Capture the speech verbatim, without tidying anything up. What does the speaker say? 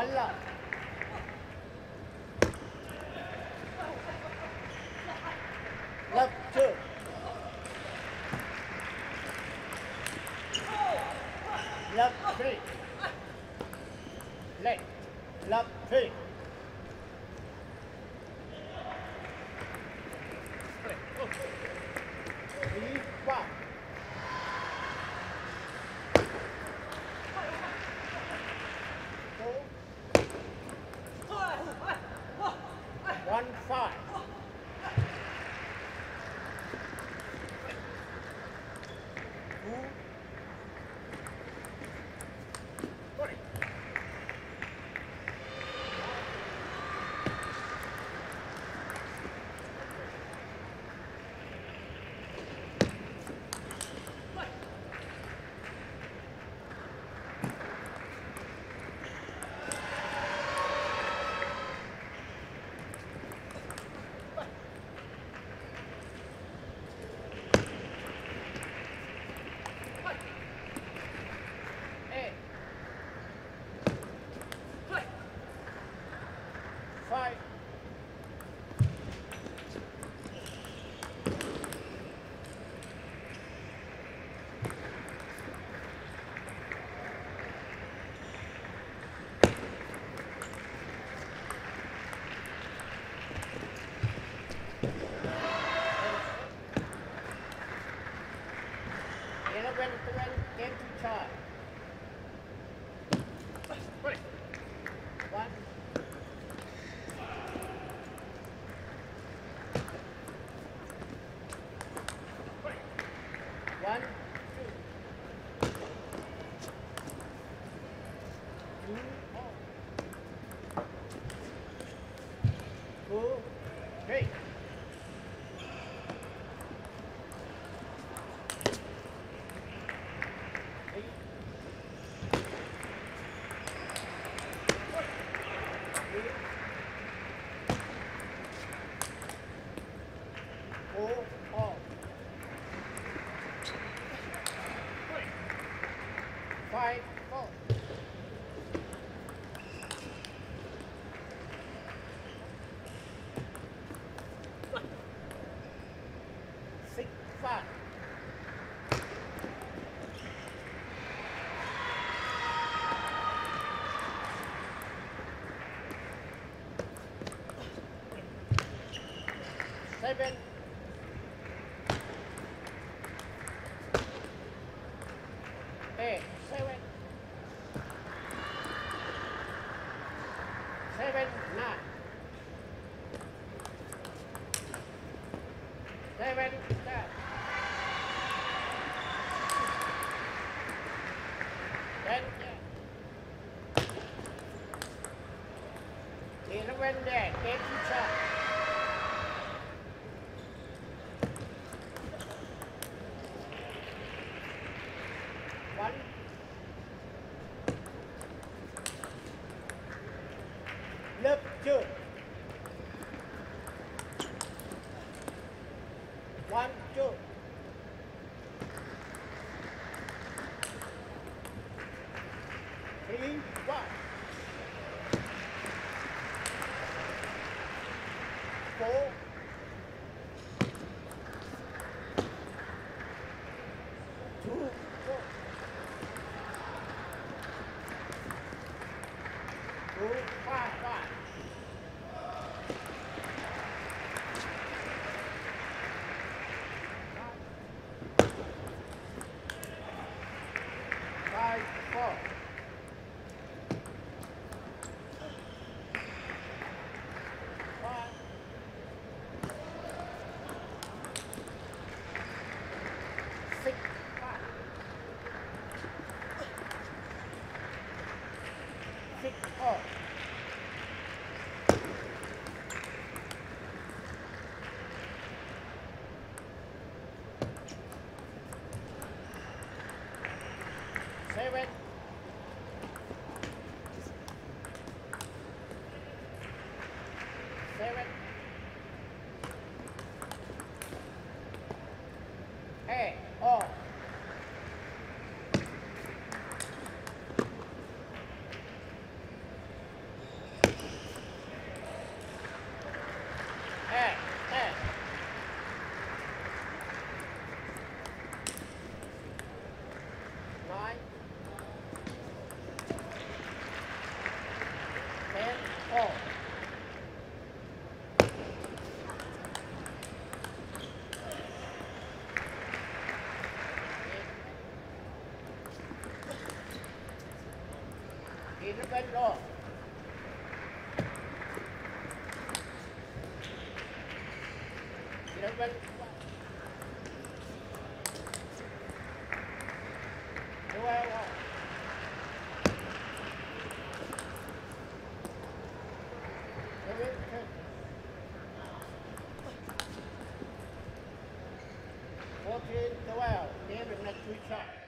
One love. Love two. Love three. Left. Love three. Three, one. One five. Two. Three. Eight. Five. Eleven, twelve, game to charge. One. One, two. Two, oh. Two, three. Three. Three. Four, oh. Five, four. Six, five. Seven. Eight, seven. Seven, nine. Seven, ten. Ten, ten. Eleven, there. Game to charge. One. Love two. One, two. Three, one. Four. Two, four. Two, five, five. Five, four. Five. Six, five. Six, four. Seven. Seven. Eight. Oh. eleven all. eleven twelve all. seventeen fourteen twelve. Game in next three shots.